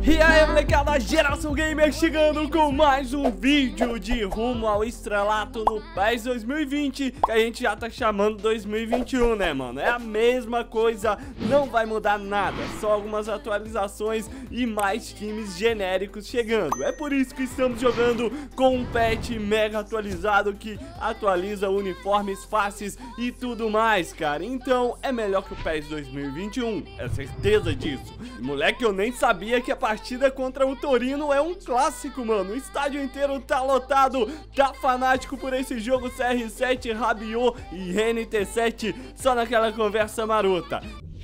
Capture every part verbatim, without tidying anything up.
E aí, molecada, Geração Gamer chegando com mais um vídeo de rumo ao estrelato no PES dois mil e vinte, que a gente já tá chamando dois mil e vinte e um, né, mano? É a mesma coisa, não vai mudar nada, só algumas atualizações e mais times genéricos chegando. É por isso que estamos jogando com um patch mega atualizado que atualiza uniformes, faces e tudo mais, cara. Então é melhor que o PES dois mil e vinte e um, é certeza disso. E, moleque, eu nem sabia que a partida contra o Torino é um clássico, mano. O estádio inteiro tá lotado, tá fanático por esse jogo. C R sete, Rabiot e N T sete só naquela conversa marota.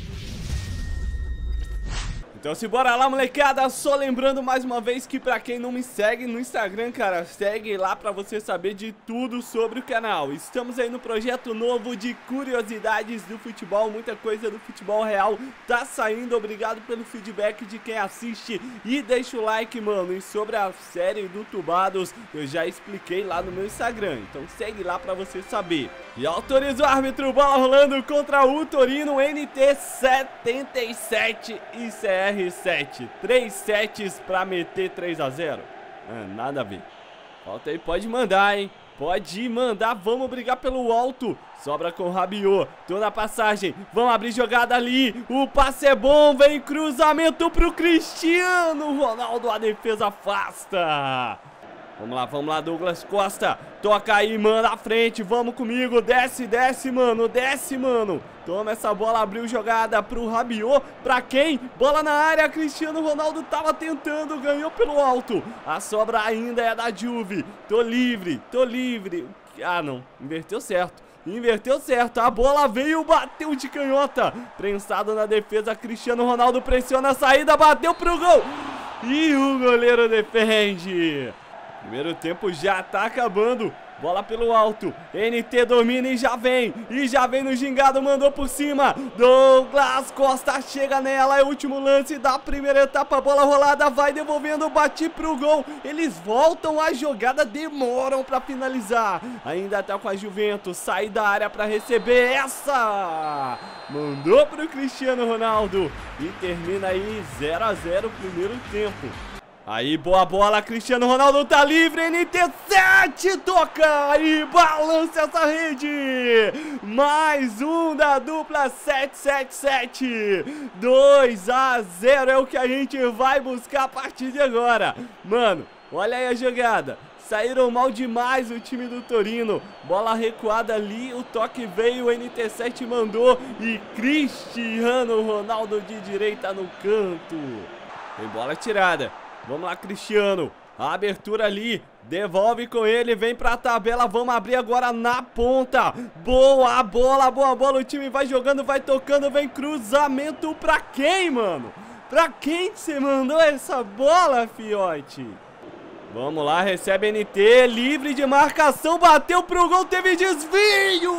Então se bora lá, molecada, só lembrando mais uma vez que pra quem não me segue no Instagram, cara, segue lá pra você saber de tudo sobre o canal. Estamos aí no projeto novo de curiosidades do futebol, muita coisa do futebol real tá saindo. Obrigado pelo feedback de quem assiste e deixa o like, mano. E sobre a série do Tubados, eu já expliquei lá no meu Instagram, então segue lá pra você saber. E autoriza o árbitro, bola rolando contra o Torino, N T setenta e sete e C R sete, três sets pra meter três a zero. Ah, nada a ver. Falta aí, pode mandar, hein? Pode mandar, vamos brigar pelo alto. Sobra com o Rabiot, tô na passagem, vamos abrir jogada ali. O passe é bom, vem cruzamento pro Cristiano Ronaldo, a defesa afasta. Vamos lá, vamos lá, Douglas Costa. Toca aí, mano, à frente, vamos comigo. Desce, desce, mano, desce, mano. Toma essa bola, abriu jogada pro Rabiot. Pra quem? Bola na área, Cristiano Ronaldo tava tentando, ganhou pelo alto. A sobra ainda é da Juve. Tô livre, tô livre. Ah, não, inverteu certo. Inverteu certo, a bola veio, bateu de canhota. Prensado na defesa, Cristiano Ronaldo pressiona a saída, bateu pro gol. E o goleiro defende. Primeiro tempo já tá acabando. Bola pelo alto, N T domina e já vem. E já vem no gingado, mandou por cima. Douglas Costa chega nela, é o último lance da primeira etapa. Bola rolada, vai devolvendo, bate pro gol. Eles voltam, a jogada demoram pra finalizar. Ainda tá com a Juventus, sai da área pra receber essa. Mandou pro Cristiano Ronaldo. E termina aí zero a zero o primeiro tempo. Aí, boa bola, Cristiano Ronaldo tá livre, N T sete toca e balança essa rede. Mais um da dupla sete sete sete. dois a zero é o que a gente vai buscar a partir de agora. Mano, olha aí a jogada. Saíram mal demais o time do Torino. Bola recuada ali, o toque veio, o N T sete mandou e Cristiano Ronaldo de direita no canto. Tem bola tirada. Vamos lá, Cristiano. A abertura ali. Devolve com ele. Vem pra tabela. Vamos abrir agora na ponta. Boa bola, boa bola. O time vai jogando, vai tocando. Vem cruzamento pra quem, mano? Pra quem você mandou essa bola, fiote? Vamos lá, recebe N T, livre de marcação, bateu pro gol, teve desvio!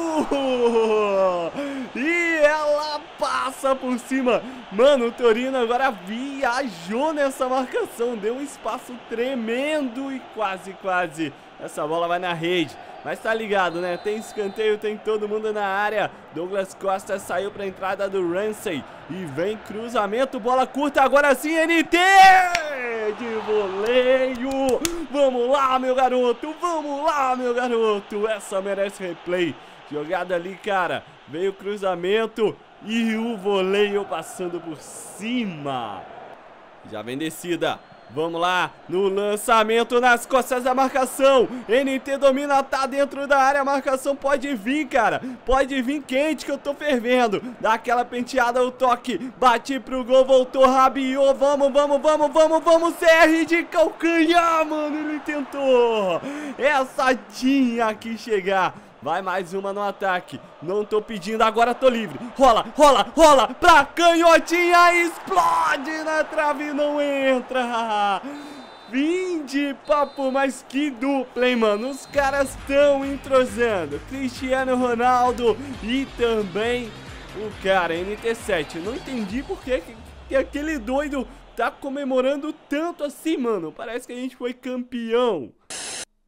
E ela passa por cima. Mano, o Torino agora viajou nessa marcação, deu um espaço tremendo e quase, quase. Essa bola vai na rede. Mas tá ligado, né? Tem escanteio, tem todo mundo na área. Douglas Costa saiu pra entrada do Ramsey. E vem cruzamento, bola curta, agora sim, N T! De voleio! Vamos lá, meu garoto! Vamos lá, meu garoto! Essa merece replay. Jogada ali, cara. Veio cruzamento e o voleio passando por cima. Já vem descida. Vamos lá, no lançamento nas costas da marcação. N T domina, tá dentro da área. A marcação pode vir, cara. Pode vir quente que eu tô fervendo. Dá aquela penteada, o toque. Bate pro gol, voltou Rabiot. Vamos, vamos, vamos, vamos, vamos. C R de calcanhar, mano. Ele tentou. Essa tinha que chegar. Vai mais uma no ataque. Não tô pedindo, agora tô livre. Rola, rola, rola pra canhotinha. Explode na trave, não entra. Fim de papo, mas que dupla, hein, mano? Os caras tão entrosando. Cristiano Ronaldo e também o cara, N T sete. Não entendi por que, que aquele doido tá comemorando tanto assim, mano. Parece que a gente foi campeão.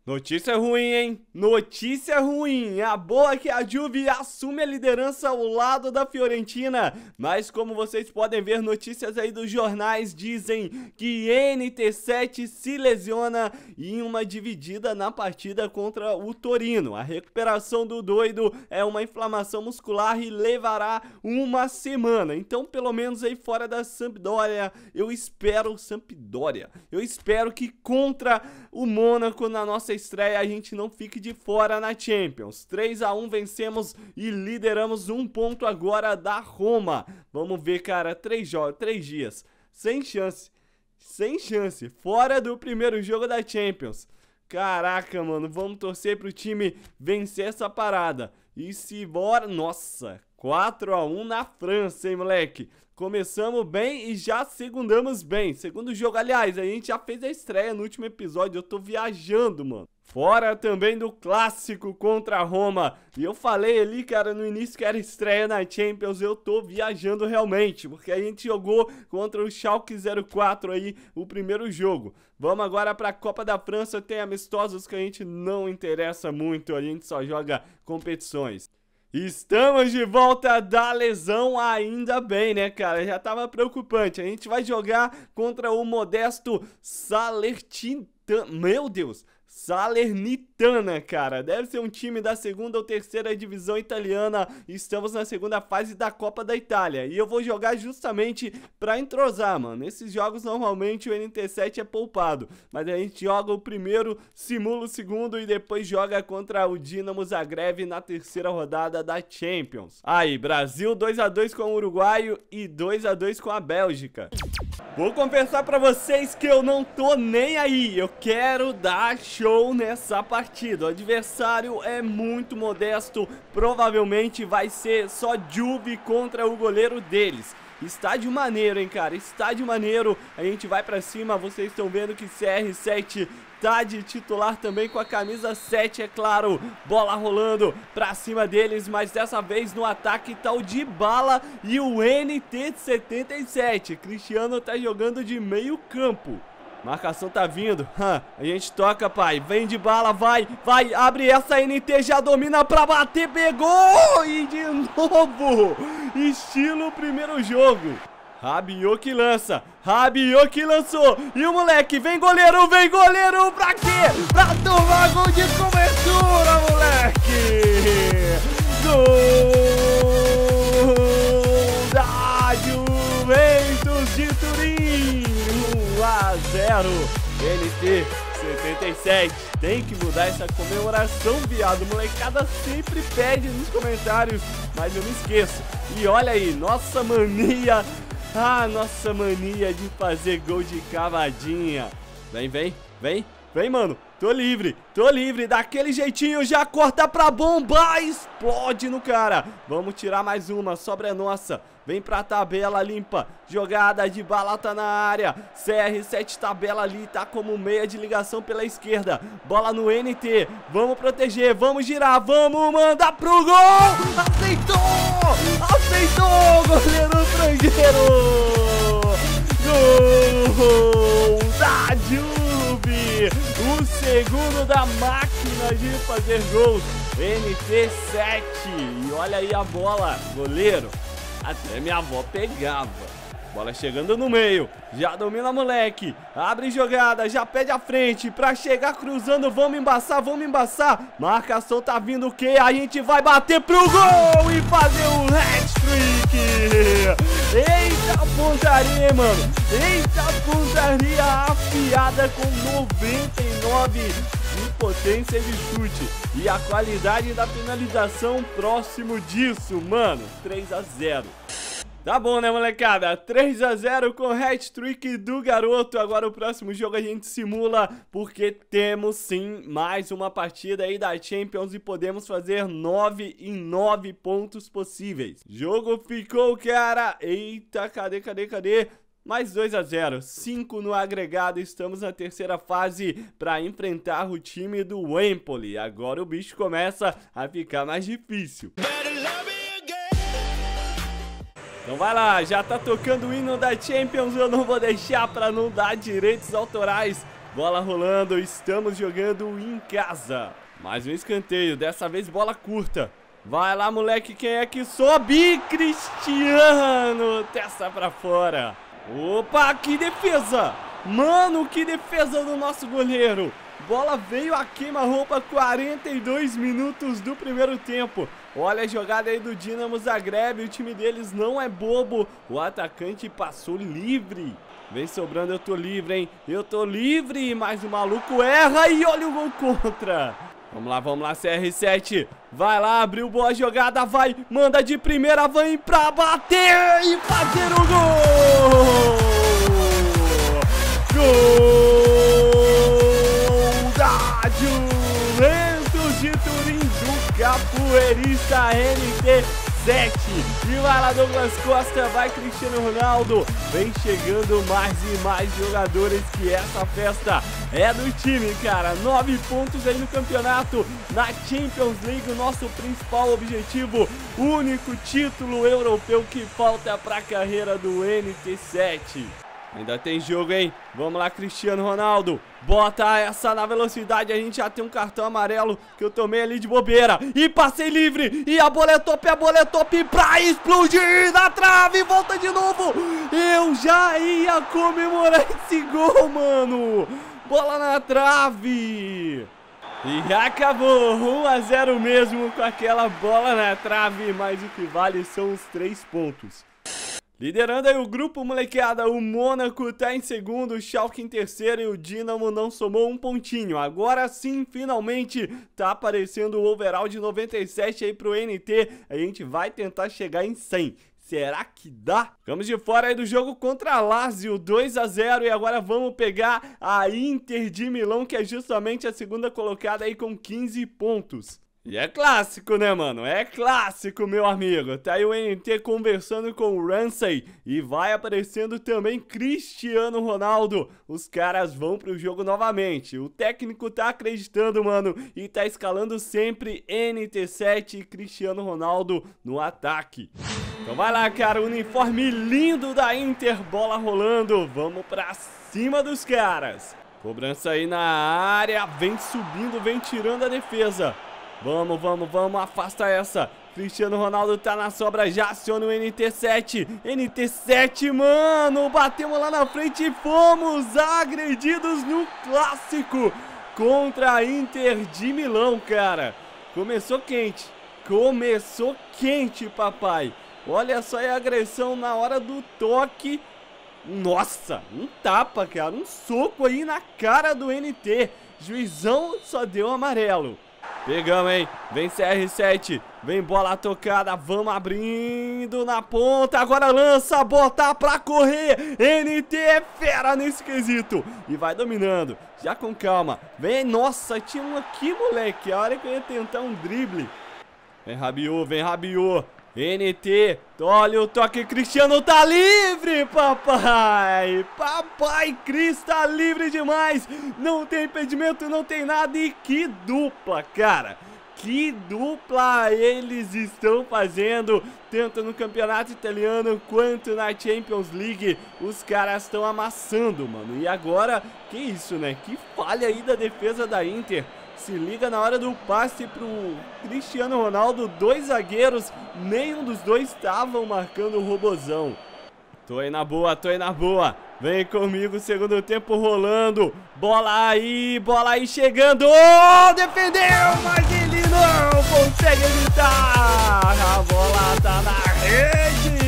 Notícia ruim, hein? Notícia ruim. A boa é que a Juve assume a liderança ao lado da Fiorentina. Mas como vocês podem ver, notícias aí dos jornais dizem que N T sete se lesiona em uma dividida na partida contra o Torino. A recuperação do doido é uma inflamação muscular e levará uma semana. Então, pelo menos aí fora da Sampdoria, eu espero Sampdoria. Eu espero que contra o Mônaco na nossa estreia a gente não fique de fora na Champions. três a um vencemos e lideramos um ponto agora da Roma. Vamos ver, cara, três jogos, três dias, sem chance, sem chance, fora do primeiro jogo da Champions. Caraca, mano, vamos torcer pro time vencer essa parada. E se bora, nossa, quatro a um na França, hein, moleque? Começamos bem e já segundamos bem. Segundo jogo, aliás, a gente já fez a estreia no último episódio. Eu tô viajando, mano. Fora também do clássico contra a Roma. E eu falei ali, cara, no início que era estreia na Champions. Eu tô viajando realmente, porque a gente jogou contra o Schalke zero quatro aí, o primeiro jogo. Vamos agora pra Copa da França. Tem amistosos que a gente não interessa muito. A gente só joga competições. Estamos de volta da lesão, ainda bem, né, cara? Já tava preocupante. A gente vai jogar contra o modesto Salernitana. Meu Deus! Salernitana, cara. Deve ser um time da segunda ou terceira divisão italiana. Estamos na segunda fase da Copa da Itália. E eu vou jogar justamente pra entrosar, mano. Nesses jogos, normalmente, o N T sete é poupado. Mas a gente joga o primeiro, simula o segundo e depois joga contra o Dinamo Zagreb na terceira rodada da Champions. Aí, Brasil dois a dois com o Uruguai e dois a dois com a Bélgica. Vou confessar pra vocês que eu não tô nem aí. Eu quero dar show nessa partida. O adversário é muito modesto. Provavelmente vai ser só Juve contra o goleiro deles. Estádio maneiro, hein, cara? Estádio maneiro. A gente vai pra cima. Vocês estão vendo que C R sete tá de titular também com a camisa sete, é claro. Bola rolando pra cima deles, mas dessa vez no ataque tá o Dybala e o N T setenta e sete. Cristiano tá jogando de meio campo. Marcação tá vindo, hum, a gente toca, pai. Vem de bala, vai, vai, abre essa. N T já domina pra bater, pegou! E de novo, estilo primeiro jogo. Rabiot que lança, Rabiot que lançou. E o moleque, vem goleiro, vem goleiro. Pra quê? Pra tomar gol de cobertura, moleque. Gol da Juventus de Turim. um a zero, N T setenta e sete. Tem que mudar essa comemoração, viado. Molecada sempre pede nos comentários, mas eu não esqueço. E olha aí, nossa mania. Ah, nossa mania de fazer gol de cavadinha. Vem, vem, vem, vem, mano. Tô livre, tô livre. Daquele jeitinho, já corta pra bomba. Explode no cara. Vamos tirar mais uma, sobra é nossa. Vem pra tabela limpa. Jogada de bala tá na área. C R sete tabela ali, tá como meia de ligação pela esquerda. Bola no N T. Vamos proteger, vamos girar, vamos mandar pro gol. Aceitou! Aceitou! Goleiro estrangeiro! Gol da Juve! O segundo da máquina de fazer gols. N T sete. E olha aí a bola, goleiro. Até minha avó pegava. Bola chegando no meio. Já domina, moleque. Abre jogada, já pede a frente. Pra chegar cruzando, vamos embaçar, vamos embaçar. Marcação tá vindo o quê? A gente vai bater pro gol e fazer o hat-trick. Eita pontaria, mano. Eita pontaria afiada com noventa e nove de potência de chute. E a qualidade da finalização próximo disso, mano. três a zero. Tá bom, né, molecada? três a zero com hat-trick do garoto. Agora o próximo jogo a gente simula, porque temos sim mais uma partida aí da Champions e podemos fazer nove em nove pontos possíveis. Jogo ficou, cara. Eita, cadê, cadê, cadê? Mais dois a zero, cinco no agregado, estamos na terceira fase para enfrentar o time do Empoli. Agora o bicho começa a ficar mais difícil. Então vai lá, já tá tocando o hino da Champions, eu não vou deixar para não dar direitos autorais. Bola rolando, estamos jogando em casa. Mais um escanteio, dessa vez bola curta. Vai lá, moleque, quem é que sobe? Cristiano, testa pra fora. Opa, que defesa! Mano, que defesa do nosso goleiro. Bola veio a queima-roupa, quarenta e dois minutos do primeiro tempo. Olha a jogada aí do Dinamo Zagreb, o time deles não é bobo. O atacante passou livre. Vem sobrando, eu tô livre, hein? Eu tô livre, mas o maluco erra e olha o gol contra. Vamos lá, vamos lá, C R sete. Vai lá, abriu boa jogada, vai, manda de primeira, vem pra bater e fazer o gol! Gol da Juventus de Turim do capoeirista N T sete. E vai lá, Douglas Costa, vai Cristiano Ronaldo. Vem chegando mais e mais jogadores, que essa festa é do time, cara. Nove pontos aí no campeonato, na Champions League, o nosso principal objetivo, o único título europeu que falta para a carreira do N T sete. Ainda tem jogo, hein? Vamos lá, Cristiano Ronaldo. Bota essa na velocidade. A gente já tem um cartão amarelo que eu tomei ali de bobeira. E passei livre. E a bola é top, a bola é top pra explodir na trave. Volta de novo. Eu já ia comemorar esse gol, mano. Bola na trave. E acabou. um a zero mesmo com aquela bola na trave. Mas o que vale são os três pontos. Liderando aí o grupo, molecada, o Mônaco tá em segundo, o Schalke em terceiro e o Dinamo não somou um pontinho. Agora sim, finalmente, tá aparecendo o overall de noventa e sete aí pro N T. A gente vai tentar chegar em cem. Será que dá? Ficamos de fora aí do jogo contra a Lazio, dois a zero. E agora vamos pegar a Inter de Milão, que é justamente a segunda colocada aí com quinze pontos. E é clássico, né, mano? É clássico, meu amigo. Tá aí o N T conversando com o Ramsey e vai aparecendo também Cristiano Ronaldo. Os caras vão pro jogo novamente. O técnico tá acreditando, mano, e tá escalando sempre N T sete e Cristiano Ronaldo no ataque. Então vai lá, cara, uniforme lindo da Inter, bola rolando. Vamos pra cima dos caras. Cobrança aí na área, vem subindo, vem tirando a defesa. Vamos, vamos, vamos, afasta essa. Cristiano Ronaldo tá na sobra, já aciona o N T sete. N T sete, mano, batemos lá na frente e fomos agredidos no clássico contra a Inter de Milão, cara. Começou quente, começou quente, papai. Olha só a agressão na hora do toque. Nossa, um tapa, cara, um soco aí na cara do N T. Juizão só deu amarelo. Pegamos, hein? Vem C R sete. Vem bola tocada. Vamos abrindo na ponta. Agora lança, bota pra correr. N T é fera nesse quesito. E vai dominando. Já com calma. Vem, nossa, tinha um aqui, moleque. A hora que eu ia tentar um drible. Vem Rabiot, vem Rabiot. N T, olha o toque, Cristiano tá livre, papai. Papai Cris tá livre demais. Não tem impedimento, não tem nada. E que dupla, cara. Que dupla eles estão fazendo, tanto no campeonato italiano quanto na Champions League. Os caras estão amassando, mano. E agora, que isso, né? Que falha aí da defesa da Inter. Se liga na hora do passe pro Cristiano Ronaldo, dois zagueiros, nenhum dos dois estavam marcando o robozão. Tô aí na boa, tô aí na boa. Vem comigo, segundo tempo rolando. Bola aí, bola aí chegando. Oh, defendeu, mas ele não consegue evitar. A bola tá na rede.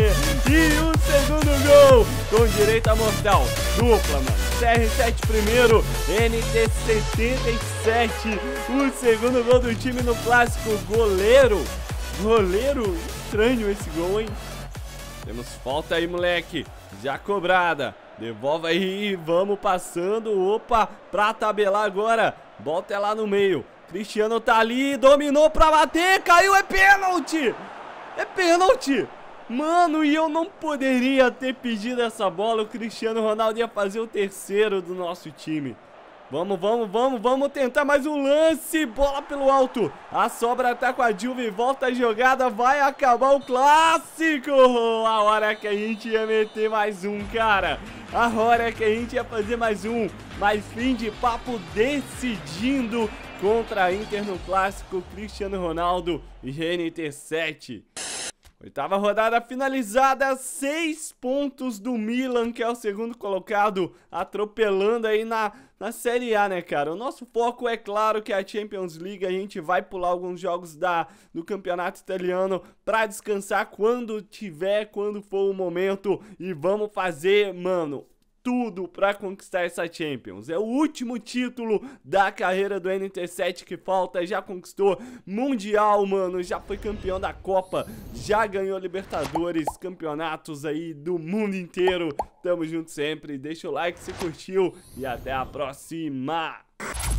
E o segundo gol com direito a mortal. Dupla, mano. C R sete primeiro, N T setenta e sete. O segundo gol do time no clássico. Goleiro, goleiro, estranho esse gol, hein? Temos falta aí, moleque. Já cobrada. Devolve aí, vamos passando. Opa, pra tabelar agora. Bota lá no meio. Cristiano tá ali, dominou pra bater. Caiu, é pênalti. É pênalti. Mano, e eu não poderia ter pedido essa bola. O Cristiano Ronaldo ia fazer o terceiro do nosso time. Vamos, vamos, vamos, vamos tentar mais um lance. Bola pelo alto. A sobra tá com a Juve. Volta a jogada. Vai acabar o clássico. A hora que a gente ia meter mais um, cara. A hora que a gente ia fazer mais um. Mas fim de papo decidindo contra a Inter no clássico. Cristiano Ronaldo e N T sete. Oitava rodada finalizada, seis pontos do Milan, que é o segundo colocado, atropelando aí na, na Série A, né, cara? O nosso foco é claro que é a Champions League, a gente vai pular alguns jogos da, do campeonato italiano pra descansar quando tiver, quando for o momento, e vamos fazer, mano, tudo pra conquistar essa Champions. É o último título da carreira do N T sete que falta. Já conquistou Mundial, mano. Já foi campeão da Copa. Já ganhou Libertadores, campeonatos aí do mundo inteiro. Tamo junto sempre. Deixa o like se curtiu e até a próxima.